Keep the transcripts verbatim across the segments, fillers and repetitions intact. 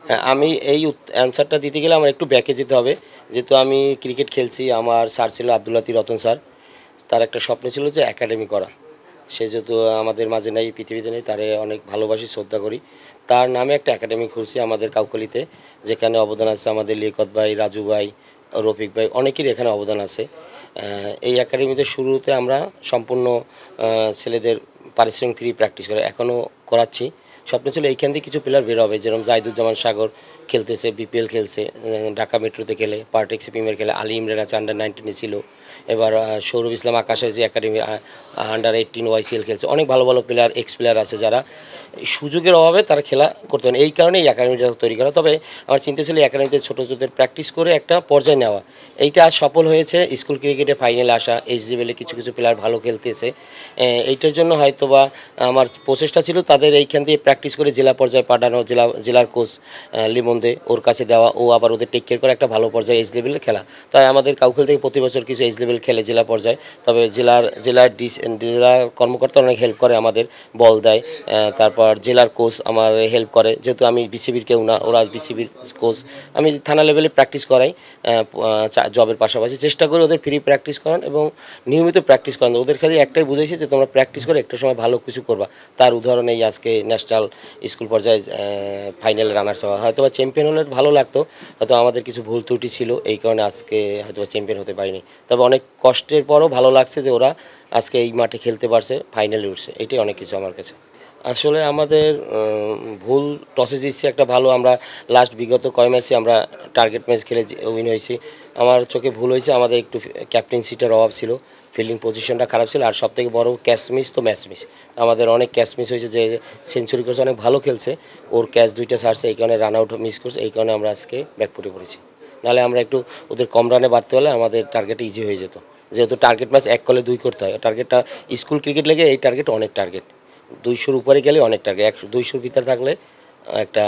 হ্যাঁ, আমি এই উত অ্যান্সারটা দিতে গেলে আমার একটু ব্যাকে যেতে হবে। যেহেতু আমি ক্রিকেট খেলছি, আমার স্যার ছিল আব্দুল লাতিফ রতন স্যার। তার একটা স্বপ্ন ছিল যে একাডেমি করা। সে যেহেতু আমাদের মাঝে নেই, পৃথিবীতে নেই, তারে অনেক ভালোবাসি, শ্রদ্ধা করি। তার নামে একটা একাডেমি খুলছি আমাদের কাউখালীতে, যেখানে অবদান আছে আমাদের লিয়াকত ভাই, রাজু ভাই, রফিক ভাই, অনেকেরই এখানে অবদান আছে। আ এই একাডেমিতে শুরুতে আমরা সম্পূর্ণ আ ছেলেদের পারিশ্রমিক ফ্রি প্র্যাকটিস করে এখনও করাচ্ছি। স্বপ্ন ছিল এইখান থেকে কিছু প্লেয়ার বের হবে, যেরকম জাহিদুজ্জামান সাগর খেলতেছে, বিপিএল খেলছে, আ ঢাকা মেট্রোতে খেলে, পার্টেক্সে প্রিমিয়ার খেলে, আলী ইমরান আছে আন্ডার নাইনটিনে ছিল। এবার আ সৌরভ ইসলাম আকাশের যে academy uh under eighteen YCL খেলছে। অনেক ভালো, ভালো প্লেয়ার, এক্স প্লেয়ার আছে যারা সুযোগের অভাবে তারা খেলা করতে পারে না। এই কারণেই এই একাডেমিটা তৈরি করা। তবে আমার চিন্তা ছিল এই একাডেমিতে ছোটো ছোটোদের প্র্যাকটিস করে একটা পর্যায়ে নেওয়া। এইটা আজ সফল হয়েছে। স্কুল ক্রিকেটে ফাইনালে আসা, এইচডিএলে কিছু, কিছু প্লেয়ার ভালো খেলতেছে। এ এইটার জন্য হয়তোবা আমার প্রচেষ্টা ছিল তাদের এইখান থেকে প্র্যাকটিস করে জেলা পর্যায়ে পাঠানো, জেলা জেলার কোচ আ লিমন দে ওর কাছে দেওয়া, ও আবার ওদের টেক কেয়ার করে একটা ভালো পর্যায়ে এইচ লেভেলে খেলা। তাই আমাদের কাউখালী থেকে প্রতি বছর কিছু এইচ লেভেল খেলে জেলা পর্যায়ে। তবে জেলার জেলার ডিস জেলার কর্মকর্তা অনেক হেল্প করে আমাদের, বল দেয়। আ তারপর জেলার কোচ আমার হেল্প করে। যেহেতু আমি বিসিবির কেউ না, ওরা বিসিবির কোচ। আমি থানা লেভেলে প্র্যাকটিস করাই আ চা জবের পাশাপাশি। চেষ্টা করি ওদের ফ্রি প্র্যাকটিস করান এবং নিয়মিত প্র্যাকটিস করান। ওদের খালি একটাই বুঝাইছি যে তোমরা প্র্যাকটিস করে একটা সময় ভালো কিছু করবা। তার উদাহরণ এই আজকে ন্যাশনাল স্কুল পর্যায়ে আ ফাইনালে রানার্স হওয়া। হয়তোবা চ্যাম্পিয়ন হলে ভালো লাগতো। হয়তো আমাদের কিছু ভুল ত্রুটি ছিল, এই কারণে আজকে হয়তোবা চ্যাম্পিয়ন হতে পারিনি। তবে অনেক কষ্টের পরও ভালো লাগছে যে ওরা আজকে এই মাঠে খেলতে পারছে, ফাইনালে উঠছে। এটাই অনেক কিছু আমার কাছে। আসলে আমাদের উম ভুল টসে জিতছি একটা ভালো, আমরা লাস্ট বিগত কয় ম্যাচে আমরা টার্গেট ম্যাচ খেলে উইন হয়েছি। আমার চোখে ভুল হয়েছে, আমাদের একটু ক্যাপ্টেন্সিটার অভাব ছিল, ফিল্ডিং পজিশনটা খারাপ ছিল, আর সবথেকে বড় ক্যাচ মিস তো ম্যাচ মিস। আমাদের অনেক ক্যাচ মিস হয়েছে, যে সেঞ্চুরি করছে, অনেক ভালো খেলছে, ওর ক্যাচ দুইটা ছাড়ছে, এই কারণে রান আউট মিস করছে, এই কারণে আমরা আজকে ব্যাকফুটে পড়েছি। নাহলে আমরা একটু ওদের কম রানে বাড়তে হলে আমাদের টার্গেট ইজি হয়ে যেত। যেহেতু টার্গেট ম্যাচ এক কলে দুই করতে হয়, টার্গেটটা স্কুল ক্রিকেট লেগে এই টার্গেট অনেক টার্গেট, দুইশোর উপরে গেলে অনেক টার্গেট, একশো দুইশোর ভিতরে থাকলে একটা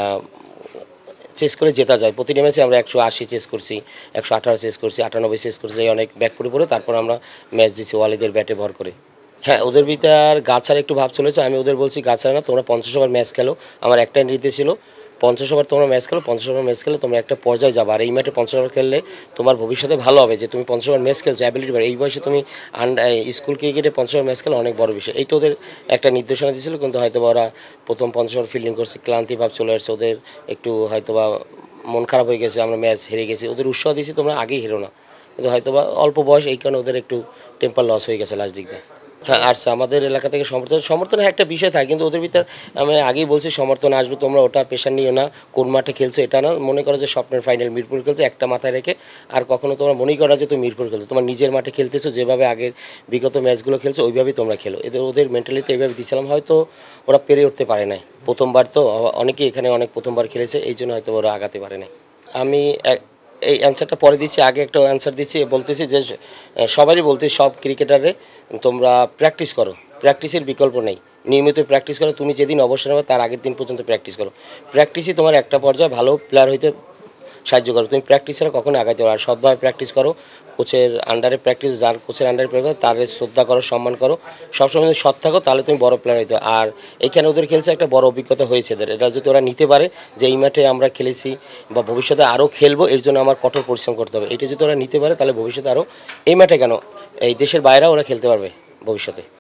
চেস করে জেতা যায়। প্রতিটা ম্যাচে আমরা একশো আশি চেস করছি, একশো আঠারো চেস করছি, আটানব্বই চেস করছি, অনেক ব্যাক করে পড়ে তারপর আমরা ম্যাচ দিচ্ছি ওয়ালিদের ব্যাটে ভর করে। হ্যাঁ, ওদের ভিতর গাছার একটু ভাব চলেছে। আমি ওদের বলছি গাছার না, তোমরা পঞ্চাশ ওভার ম্যাচ খেলো। আমার একটাই নির্দেশ ছিল, পঞ্চাশ ওভার তোমরা ম্যাচ খেলো, পঞ্চাশ ওভার ম্যাচ খেলে তোমরা একটা পর্যায়ে যাবে। আর এই ম্যাচে পঞ্চাশ ওভার খেললে তোমার ভবিষ্যতে ভালো হবে, যে তুমি পঞ্চাশ ওভার ম্যাচ খেলছো, অ্যাবিলিটি বাড়ে। এই বয়সে তুমি আন্ডার স্কুল ক্রিকেটে পঞ্চাশ ওভার ম্যাচ খেলা অনেক বড় বিষয়। এইটা ওদের একটা নির্দেশনা দিয়েছিল, কিন্তু হয়তো ওরা প্রথম পঞ্চাশ ওভার ফিল্ডিং করছে, ক্লান্তি ভাব চলে আসছে ওদের, একটু হয়তো বা মন খারাপ হয়ে গেছে, আমরা ম্যাচ হেরে গেছি। ওদের উৎসাহ দিয়েছি তোমরা আগেই হেরো না, কিন্তু হয়তো বা অল্প বয়স, এই কারণে ওদের একটু টেম্পার লস হয়ে গেছে লাস্ট দিক দিয়ে। হ্যাঁ, আসছে আমাদের এলাকা থেকে সমর্থন, সমর্থনের একটা বিষয় থাকে, কিন্তু ওদের ভিতর আমি আগেই বলছি সমর্থন আসবে, তোমরা ওটা প্রেশার নিও না। কোন মাঠে খেলছো এটা না, মনে করো যে স্বপ্নের ফাইনাল মিরপুর খেলছো, একটা মাথায় রেখে। আর কখনো তোমরা মনেই করো যে তুমি মিরপুর খেলছো, তোমার নিজের মাঠে খেলতেছো, যেভাবে আগের বিগত ম্যাচগুলো খেলছো ওইভাবেই তোমরা খেলো। এদের ওদের মেন্টালিটি এইভাবে দিয়েছিলাম, হয়তো ওরা পেরে উঠতে পারে নাই প্রথমবার তো, অনেকেই এখানে অনেক প্রথমবার খেলেছে, এই জন্য হয়তো ওরা আগাতে পারে নাই। আমি এই অ্যান্সারটা পরে দিচ্ছি, আগে একটা অ্যান্সার দিচ্ছি, বলতেছি যে সবারই বলতে, সব ক্রিকেটারে তোমরা প্র্যাকটিস করো, প্র্যাকটিসের বিকল্প নেই। নিয়মিত প্র্যাকটিস করো, তুমি যেদিন অবসর নেবে তার আগের দিন পর্যন্ত প্র্যাকটিস করো। প্র্যাকটিসই তোমার একটা পর্যায়ে ভালো প্লেয়ার হইতে সাহায্য করো। তুমি প্র্যাকটিস ছাড়া কখনো আগাইতে পারো। আর সৎভাবে প্র্যাকটিস করো, কোচের আন্ডারে প্র্যাকটিস, যার কোচের আন্ডারে প্র্যাকটিস করো তার শ্রদ্ধা করো, সম্মান করো, সবসময় যদি সৎ থাকো তাহলে তুমি বড় প্লেয়ার হইতে। আর এইখানে ওদের খেলছে একটা বড় অভিজ্ঞতা হয়েছে এদের, এটা যদি ওরা নিতে পারে যে এই মাঠে আমরা খেলেছি বা ভবিষ্যতে আরও খেলবো, এর জন্য আমার কঠোর পরিশ্রম করতে হবে, এটা যদি ওরা নিতে পারে তাহলে ভবিষ্যতে আরও এই মাঠে কেন, এই দেশের বাইরেও ওরা খেলতে পারবে ভবিষ্যতে।